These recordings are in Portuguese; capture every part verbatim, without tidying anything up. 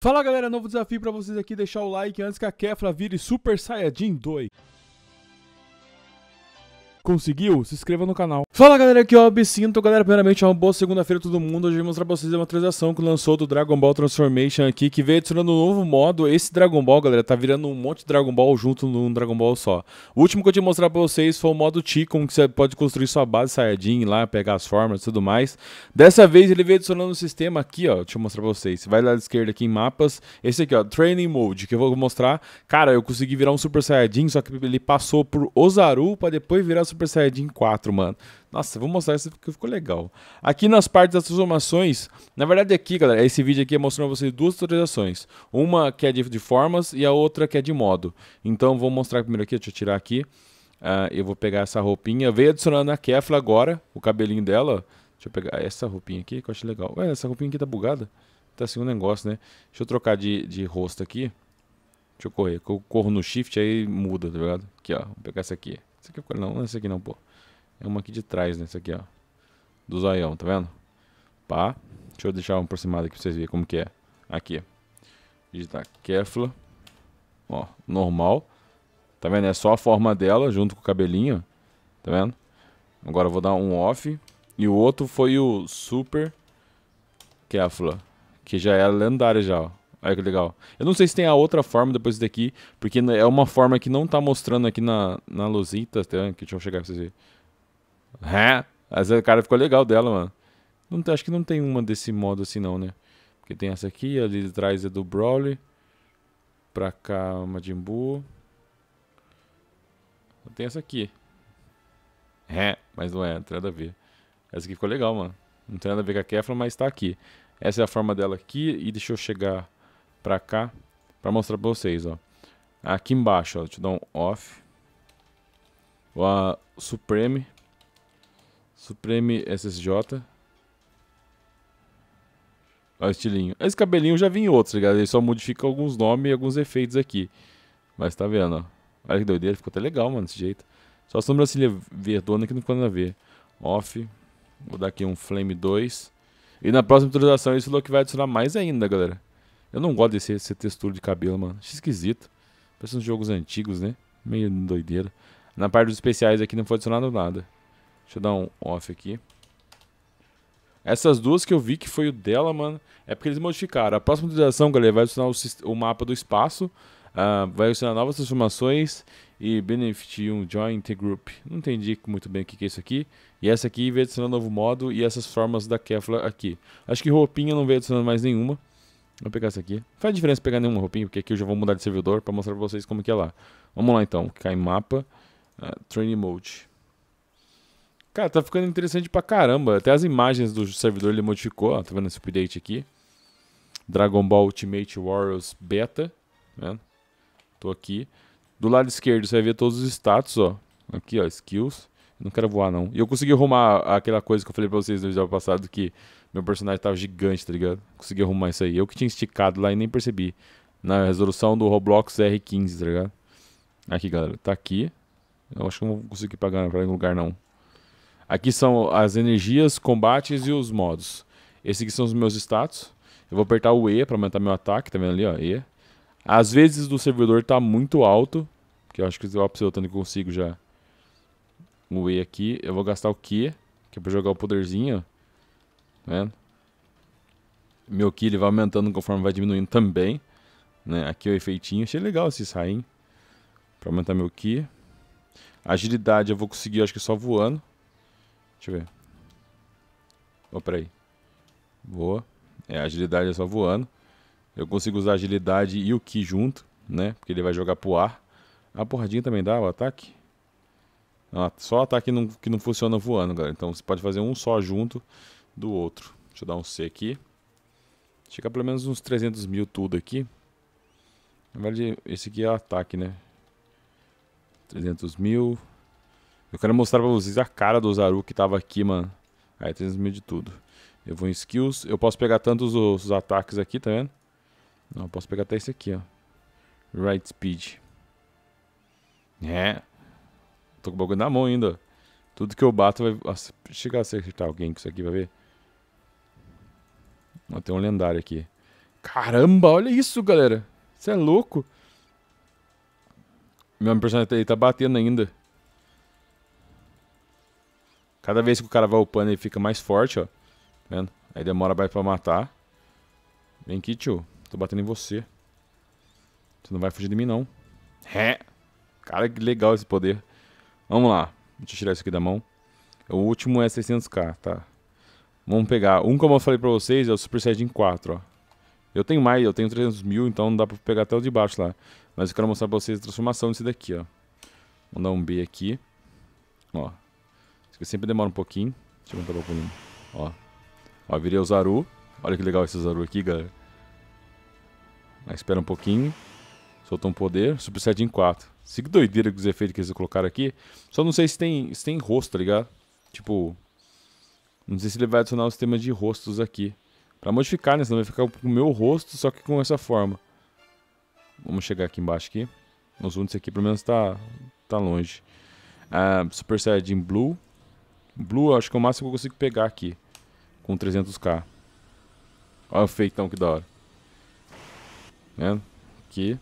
Fala galera, novo desafio pra vocês aqui, deixar o like antes que a Kefla vire Super Saiyajin dois. Conseguiu? Se inscreva no canal. Fala galera, aqui é o Absinto. Galera, primeiramente uma boa segunda-feira a todo mundo. Hoje eu vou mostrar pra vocês uma atualização que lançou do Dragon Ball Transformation aqui, que veio adicionando um novo modo. Esse Dragon Ball, galera, tá virando um monte de Dragon Ball junto num Dragon Ball só. O último que eu tinha mostrado pra vocês foi o modo Chicken, que você pode construir sua base Saiyajin lá, pegar as formas e tudo mais. Dessa vez ele veio adicionando um sistema aqui, ó, deixa eu mostrar pra vocês. Você vai lá à esquerda aqui em mapas, esse aqui, ó, Training Mode, que eu vou mostrar. Cara, eu consegui virar um Super Saiyajin, só que ele passou por Ozaru pra depois virar Super Saiyajin quatro, mano. Nossa, vou mostrar isso porque ficou legal. Aqui nas partes das transformações, na verdade aqui, galera, esse vídeo aqui é mostrando pra vocês duas atualizações. Uma que é de, de formas e a outra que é de modo. Então vou mostrar primeiro aqui, deixa eu tirar aqui. Uh, eu vou pegar essa roupinha. Veio adicionando a Kefla agora, o cabelinho dela. Deixa eu pegar essa roupinha aqui que eu acho legal. Ué, essa roupinha aqui tá bugada. Tá assim um negócio, né? Deixa eu trocar de, de rosto aqui. Deixa eu correr. Eu corro no shift, aí muda, tá ligado? Aqui, ó. Vou pegar essa aqui. Essa aqui não, não é essa aqui não, pô. É uma aqui de trás, né? Essa aqui, ó. Do zoião, tá vendo? Pá. Deixa eu deixar um aproximado aqui pra vocês verem como que é. Aqui. Digitar Kefla. Ó, normal. Tá vendo? É só a forma dela junto com o cabelinho. Tá vendo? Agora eu vou dar um off. E o outro foi o Super Kefla. Que já é lendária já, ó. Olha que legal. Eu não sei se tem a outra forma depois daqui. Porque é uma forma que não tá mostrando aqui na, na luzita. Tá vendo? Deixa eu chegar pra vocês verem. É, essa cara ficou legal dela, mano. Não, acho que não tem uma desse modo assim não, né? Porque tem essa aqui, ali de trás é do Broly. Pra cá, Majin Buu. Tem essa aqui. É, mas não é, não tem nada a ver. Essa aqui ficou legal, mano. Não tem nada a ver com a Kefla, mas tá aqui. Essa é a forma dela aqui. E deixa eu chegar pra cá pra mostrar pra vocês, ó. Aqui embaixo, ó. Deixa eu dar um off. O Supreme. Supreme S S J. Olha o estilinho. Esse cabelinho eu já vi em outros, ligado? Ele só modifica alguns nomes e alguns efeitos aqui. Mas tá vendo, ó. Olha que doideira, ficou até legal, mano, desse jeito. Só a sobrancelha verdona que não ficou nada a ver. Off. Vou dar aqui um Flame dois. E na próxima atualização esse look vai adicionar mais ainda, galera. Eu não gosto desse, desse textura de cabelo, mano. Acho esquisito. Parece uns jogos antigos, né? Meio doideira. Na parte dos especiais aqui não foi adicionado nada. Deixa eu dar um off aqui. Essas duas que eu vi que foi o dela, mano, é porque eles modificaram. A próxima atualização, galera, vai adicionar o, o mapa do espaço. Uh, vai adicionar novas transformações. E Benefit um Join the Group. Não entendi muito bem o que, que é isso aqui. E essa aqui veio adicionar um novo modo. E essas formas da Kefla aqui. Acho que roupinha não veio adicionando mais nenhuma. Vou pegar essa aqui. Não faz diferença pegar nenhuma roupinha, porque aqui eu já vou mudar de servidor pra mostrar pra vocês como que é lá. Vamos lá então. Cai em mapa. Uh, Training Mode. Cara, tá ficando interessante pra caramba. Até as imagens do servidor ele modificou. Ó, tá vendo esse update aqui? Dragon Ball Ultimate Warriors Beta. Tá vendo? Tô aqui. Do lado esquerdo você vai ver todos os status, ó. Aqui, ó, skills. Não quero voar, não. E eu consegui arrumar aquela coisa que eu falei pra vocês no vídeo passado, que meu personagem tava gigante, tá ligado? Consegui arrumar isso aí. Eu que tinha esticado lá e nem percebi. Na resolução do Roblox R quinze, tá ligado? Aqui, galera. Tá aqui. Eu acho que eu não vou conseguir pagar pra nenhum lugar, não. Aqui são as energias, combates e os modos. Esses aqui são os meus status. Eu vou apertar o E para aumentar meu ataque. Tá vendo ali, ó? E. Às vezes do servidor tá muito alto. Que eu acho que eu tanto que eu consigo já. O E aqui. Eu vou gastar o Q. Que é pra jogar o poderzinho, ó. Tá vendo? Meu Ki ele vai aumentando conforme vai diminuindo também. Né? Aqui é o efeitinho. Achei legal esse rain. Pra aumentar meu Ki. Agilidade eu vou conseguir, acho que só voando. Deixa eu ver. Oh, peraí. Voa. É, agilidade é só voando. Eu consigo usar agilidade e o Ki junto, né? Porque ele vai jogar pro ar. A porradinha também dá o ataque? Ah, só o ataque não, que não funciona voando, galera. Então você pode fazer um só junto do outro. Deixa eu dar um C aqui. Chega pelo menos uns trezentos mil tudo aqui. Na verdade, esse aqui é o ataque, né? trezentos mil. Eu quero mostrar pra vocês a cara do Ozaru que tava aqui, mano. Aí, trezentos mil de tudo. Eu vou em skills. Eu posso pegar tantos os, os ataques aqui, tá vendo? Não, eu posso pegar até esse aqui, ó. Right Speed. É. Tô com o bagulho na mão ainda. Tudo que eu bato vai... Nossa, chegar a acertar alguém com isso aqui, vai ver. Ó, tem um lendário aqui. Caramba, olha isso, galera. Você é louco. Meu personagem aí tá batendo ainda. Cada vez que o cara vai upando, ele fica mais forte, ó. Tá vendo? Aí demora mais pra matar. Vem aqui, tio. Tô batendo em você. Você não vai fugir de mim, não. É. Cara, que legal esse poder. Vamos lá. Deixa eu tirar isso aqui da mão. O último é seiscentos k, tá? Vamos pegar. Um, como eu falei pra vocês, é o Super Saiyajin quatro, ó. Eu tenho mais, eu tenho trezentos mil, então não dá pra pegar até o de baixo lá. Mas eu quero mostrar pra vocês a transformação desse daqui, ó. Vou dar um B aqui. Ó. Isso aqui sempre demora um pouquinho. Deixa eu aumentar o volume. Ó. Ó, virei o Zaru. Olha que legal esse Zaru aqui, galera. Aí espera um pouquinho. Soltou um poder. Super Saiyajin quatro. Se que doideira com os efeitos que eles colocaram aqui. Só não sei se tem, se tem rosto, tá ligado? Tipo... Não sei se ele vai adicionar o sistema de rostos aqui. Pra modificar, né? Senão vai ficar com o meu rosto, só que com essa forma. Vamos chegar aqui embaixo aqui. Os únicos aqui, pelo menos, tá, tá longe. Ah, Super Saiyajin Blue. Blue, eu acho que é o máximo que eu consigo pegar aqui. Com trezentos k. Olha o feitão, que da hora. Vendo? Aqui.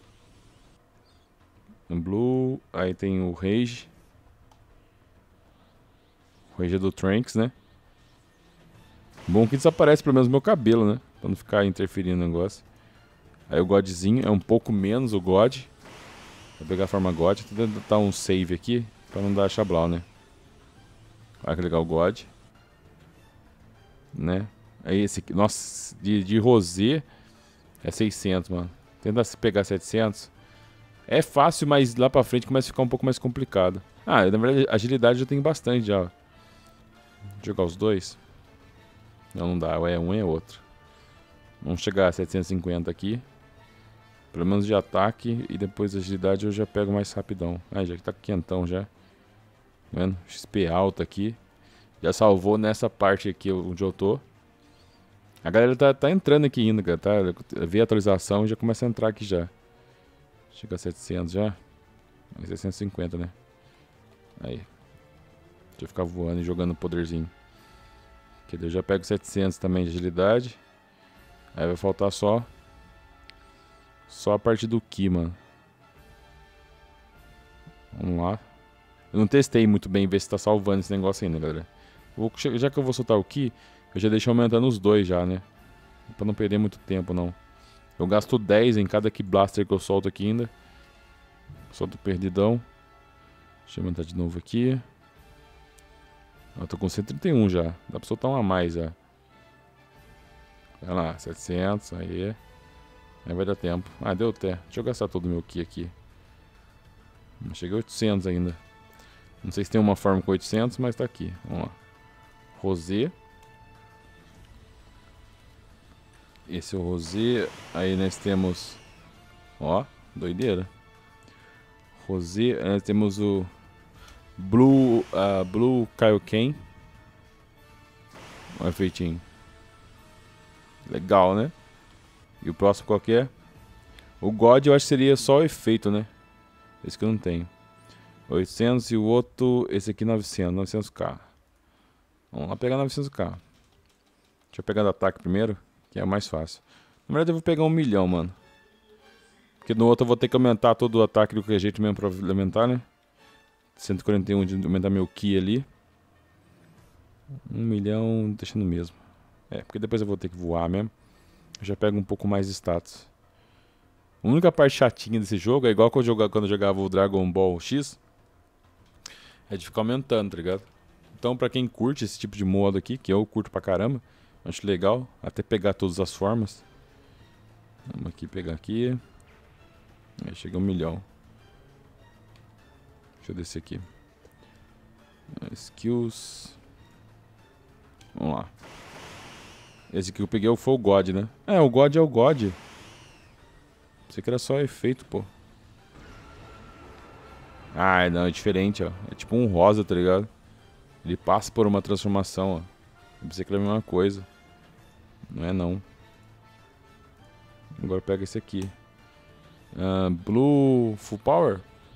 Um Blue. Aí tem o Rage. O Rage é do Trunks, né? Bom que desaparece pelo menos o meu cabelo, né? Pra não ficar interferindo no negócio. Aí o Godzinho é um pouco menos o God. Vou pegar a forma God. Vou tentar um save aqui. Pra não dar chablau, né? Olha que legal o God. Né? Aí esse aqui. Nossa, de, de Rosé é seiscentos, mano. Tenta pegar setecentos. É fácil, mas lá pra frente começa a ficar um pouco mais complicado. Ah, na verdade, agilidade eu tenho bastante já. Vou jogar os dois. Não, não dá. Ou é um ou é outro. Vamos chegar a setecentos e cinquenta aqui. Pelo menos de ataque. E depois de agilidade eu já pego mais rapidão. Ah, já que tá quentão já. Tá vendo? X P alto aqui. Já salvou nessa parte aqui onde eu tô. A galera tá, tá entrando aqui ainda, cara. Tá? Vê a atualização e já começa a entrar aqui já. Chega a setecentos já. seiscentos e cinquenta, né? Aí. Deixa eu ficar voando e jogando o poderzinho. Que daí eu já pego setecentos também de agilidade. Aí vai faltar só Só a parte do Ki, mano. Vamos lá. Eu não testei muito bem ver se tá salvando esse negócio ainda, galera. Vou, já que eu vou soltar o Ki, eu já deixo aumentando os dois já, né? Pra não perder muito tempo, não. Eu gasto dez em cada Ki Blaster que eu solto aqui ainda. Solto perdidão. Deixa eu aumentar de novo aqui. Eu tô com cento e trinta e um já. Dá pra soltar uma a mais já. Vai lá, setecentos, aí. Aí vai dar tempo. Ah, deu até. Deixa eu gastar todo o meu Ki aqui. Cheguei a oitocentos ainda. Não sei se tem uma forma com oitocentos, mas tá aqui. Vamos lá. Rosé. Esse é o Rosé. Aí nós temos... Ó, doideira. Rosé. Aí nós temos o... Blue... Uh, Blue Kaioken. Um efeitinho. Legal, né? E o próximo qual que é? O God eu acho que seria só o efeito, né? Esse que eu não tenho. oitocentos e o outro... Esse aqui novecentos. novecentos k. Vamos lá pegar novecentos k. Deixa eu pegar do ataque primeiro, que é mais fácil. Na verdade eu vou pegar um milhão, mano. Porque no outro eu vou ter que aumentar todo o ataque do que jeito mesmo pra aumentar, né? cento e quarenta e um de aumentar meu Ki ali. Um milhão, deixa no mesmo. É, porque depois eu vou ter que voar mesmo. Eu já pego um pouco mais de status. A única parte chatinha desse jogo é igual quando eu jogava, quando eu jogava o Dragon Ball X. É de ficar aumentando, tá ligado? Então pra quem curte esse tipo de modo aqui, que eu curto pra caramba, acho legal, até pegar todas as formas. Vamos aqui pegar aqui. Aí chega um milhão. Deixa eu descer aqui. Skills. Vamos lá. Esse que eu peguei foi o God, né? É, o God é o God. Pensei que era só efeito, pô. Ah, não, é diferente, ó. É tipo um rosa, tá ligado? Ele passa por uma transformação, ó. Eu pensei que era a mesma coisa. Não é, não. Agora pega esse aqui. Uh, Blue Full Power?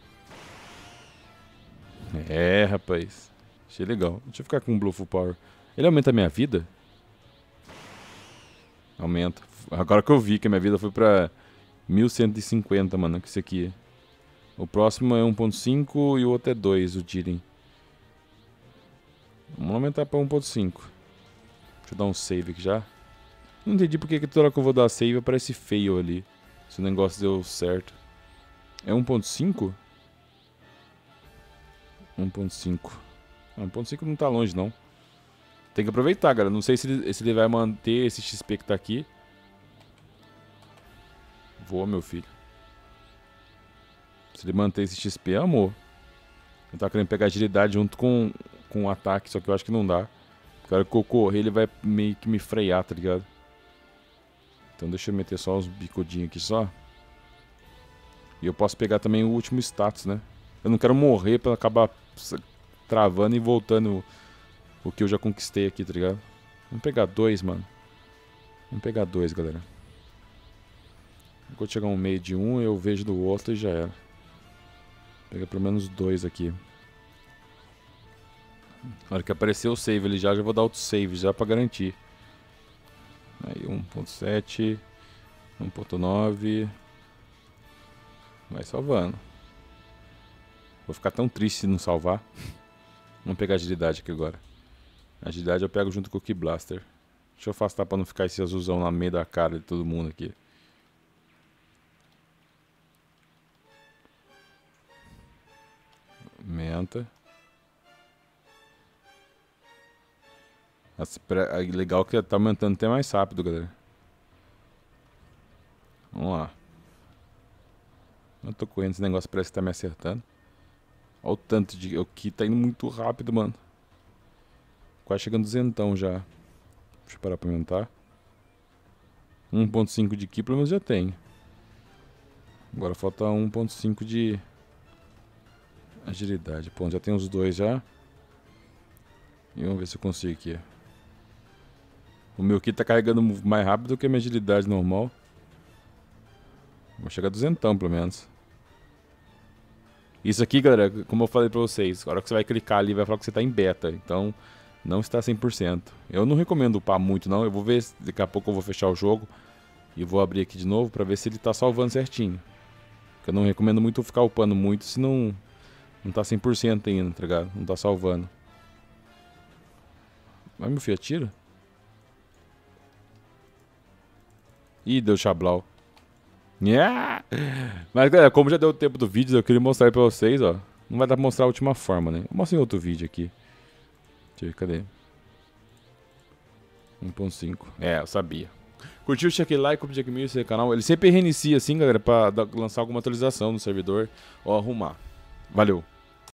É, rapaz. Achei legal. Deixa eu ficar com o Blue Full Power. Ele aumenta a minha vida? Aumenta. Agora que eu vi que a minha vida foi pra mil cento e cinquenta, mano, que isso aqui. O próximo é um ponto cinco e o outro é dois, o Jiren. Vamos aumentar pra um ponto cinco. Deixa eu dar um save aqui já. Não entendi porque que toda hora que eu vou dar save aparece fail ali. Se o negócio deu certo. É um ponto cinco? um ponto cinco. um ponto cinco não tá longe, não. Tem que aproveitar, galera. Não sei se ele, se ele vai manter esse X P que tá aqui. Voa, meu filho. Se ele manter esse X P, amor. Eu tava querendo pegar agilidade junto com, com o ataque, só que eu acho que não dá. O cara que eu correr, ele vai meio que me frear, tá ligado? Então deixa eu meter só uns bicudinhos aqui só. E eu posso pegar também o último status, né? Eu não quero morrer pra acabar travando e voltando o que eu já conquistei aqui, tá ligado? Vamos pegar dois, mano. Vamos pegar dois, galera. Quando chegar um meio de um, eu vejo do outro e já era. Pega pelo menos dois aqui. Na hora que aparecer o save ali já, já vou dar outro save já pra garantir. Aí um ponto sete, um ponto nove. Vai salvando. Vou ficar tão triste se não salvar. Vamos pegar agilidade aqui agora. Agilidade eu pego junto com o Ki Blaster. Deixa eu afastar pra não ficar esse azulzão na meio da cara de todo mundo aqui. Aumenta. Legal que tá aumentando até mais rápido, galera. Vamos lá. Eu tô correndo, esse negócio parece que tá me acertando. Olha o tanto de... O Ki tá indo muito rápido, mano. Quase chegando duzentão já. Deixa eu parar pra aumentar. um ponto cinco de Ki pelo menos já tem. Agora falta um ponto cinco de... agilidade. Pô, já tem os dois já. E vamos ver se eu consigo aqui. O meu Ki tá carregando mais rápido do que a minha agilidade normal. Vou chegar a duzentão pelo menos. Isso aqui, galera, como eu falei pra vocês, a hora que você vai clicar ali vai falar que você tá em beta. Então não está cem por cento. Eu não recomendo upar muito não. Eu vou ver, daqui a pouco eu vou fechar o jogo. E vou abrir aqui de novo pra ver se ele tá salvando certinho. Porque eu não recomendo muito ficar upando muito, senão não tá cem por cento ainda, tá ligado? Não tá salvando. Vai, meu filho, atira. Ih, deu chablau. Yeah! Mas, galera, como já deu o tempo do vídeo, eu queria mostrar aí pra vocês, ó. Não vai dar pra mostrar a última forma, né? Eu mostrei outro vídeo aqui. Deixa eu ver, cadê? um ponto cinco. É, eu sabia. Curtiu? Deixa aquele like, compartilha comigo esse canal. Ele sempre reinicia assim, galera, pra lançar alguma atualização no servidor ou arrumar. Valeu!